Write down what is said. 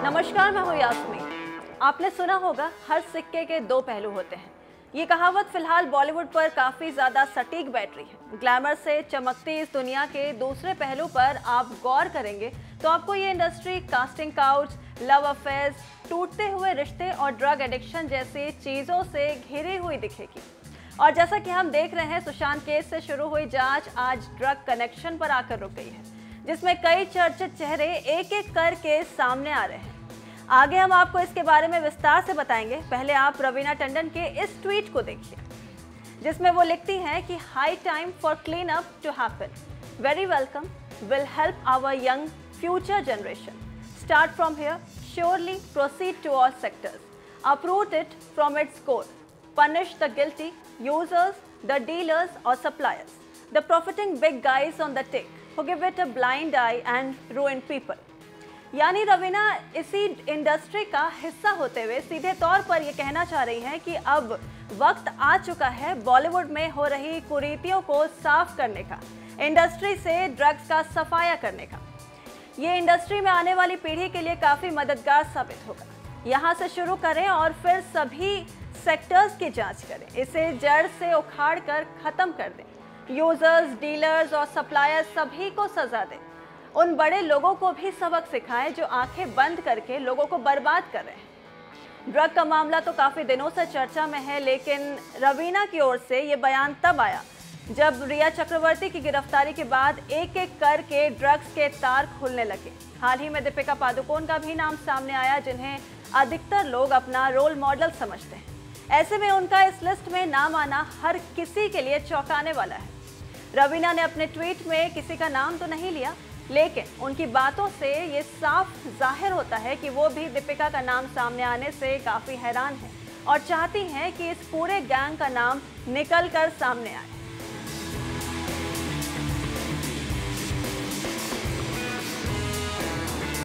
नमस्कार, मैं हूँ यास्मीन। आपने सुना होगा हर सिक्के के दो पहलू होते हैं। ये कहावत फिलहाल बॉलीवुड पर काफ़ी ज़्यादा सटीक बैठ रही है। ग्लैमर से चमकती इस दुनिया के दूसरे पहलू पर आप गौर करेंगे तो आपको ये industry casting couch, love affairs, टूटते हुए रिश्ते और ड्रग एडिक्शन जैसी चीज़ों से घिरी हुई दिखेगी। और जैसा कि हम देख रहे हैं, सुशांत केस से शुरू हुई जांच आज ड्रग कनेक्शन पर आकर रुक गई है, जिसमें कई चर्चित चेहरे एक एक करके सामने आ रहे हैं। आगे हम आपको इसके बारे में विस्तार से बताएंगे। पहले आप रवीना टंडन के इस ट्वीट को देखिए, जिसमें वो लिखती हैं कि high time for clean up to happen, very welcome, will help our young future generation, start from here, surely proceed to all sectors, uproot it from its core, punish the guilty, users, the dealers or suppliers, the profiting big guys on the tick who give it a blind eye and ruin people। यानी रवीना इसी industry का हिस्सा होते हुए सीधे तौर पर ये कहना चाह रही हैं कि अब वक्त आ चुका है बॉलीवुड में हो रही कुरीतियों को साफ करने का, इंडस्ट्री से ड्रग्स का सफाया करने का। ये इंडस्ट्री में आने वाली पीढ़ी के लिए काफ़ी मददगार साबित होगा। यहाँ से शुरू करें और फिर सभी सेक्टर्स की जांच करें, इसे जड़ से उखाड़ कर ख़त्म कर दें। यूज़र्स, डीलर्स और सप्लायर्स सभी को सज़ा दें। उन बड़े लोगों को भी सबक सिखाएं जो आंखें बंद करके लोगों को बर्बाद कर रहे हैं। ड्रग का मामला तो काफ़ी दिनों से चर्चा में है, लेकिन रवीना की ओर से ये बयान तब आया जब रिया चक्रवर्ती की गिरफ्तारी के बाद एक एक करके ड्रग्स के तार खुलने लगे। हाल ही में दीपिका पादुकोण का भी नाम सामने आया, जिन्हें अधिकतर लोग अपना रोल मॉडल समझते हैं। ऐसे में उनका इस लिस्ट में नाम आना हर किसी के लिए चौंकाने वाला है। रवीना ने अपने ट्वीट में किसी का नाम तो नहीं लिया, लेकिन उनकी बातों से ये साफ जाहिर होता है कि वो भी दीपिका का नाम सामने आने से काफ़ी हैरान है और चाहती हैं कि इस पूरे गैंग का नाम निकल कर सामने आए।